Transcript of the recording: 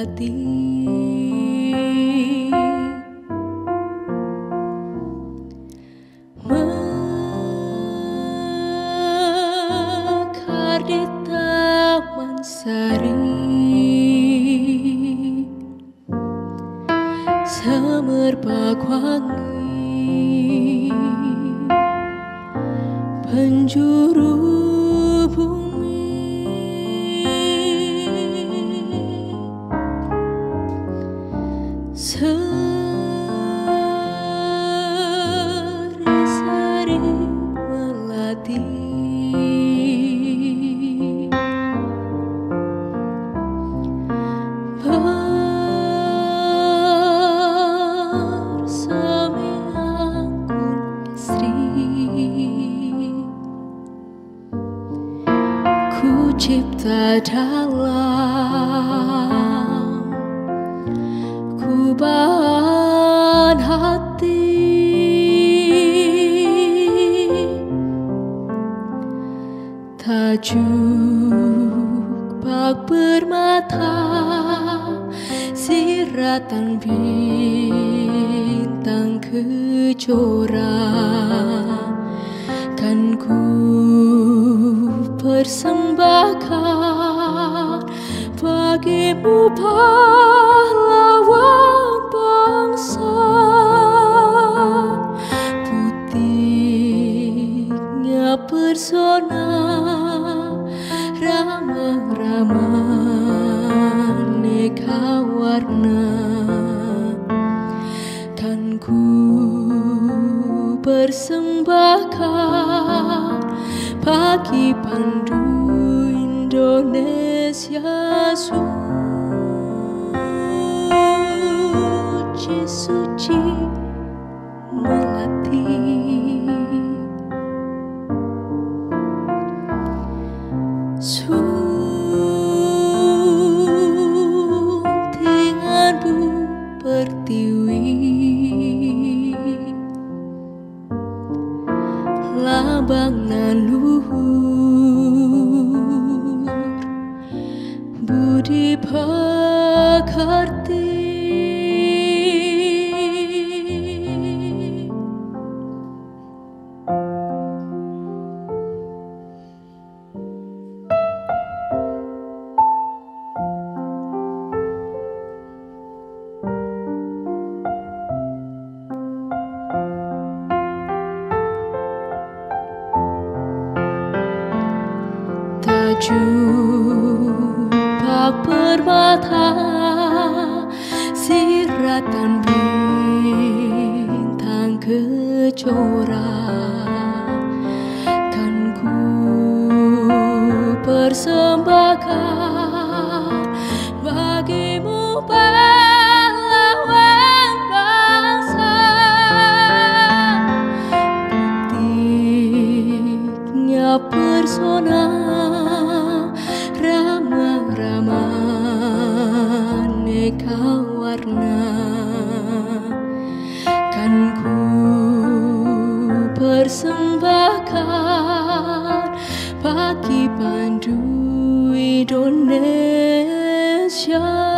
melati. Mekar di taman sari, semerbak wangi, penjuru bumi, seri-seri melati. Bersemi anggun Istri, ku cipta dalam kubah hati, tajuk bak permata, siratan bintang kejora, kan ku persembahkan bagimu pahlawan bangsa. Putihnya persona, ramah-ramah aneka warna, kan ku persembahkan bagi pandu Indonesia suci-suci melati. Suntinganmu pertiwi, lambangan luhur budi pekerti. Tajuk bak permata, siratan bintang kejora, kan ku persembahkan bagimu pahlawan bangsa. Putihnya persona, ramah-ramah aneka warna, kan ku persembahkan bagi pandu Indonesia.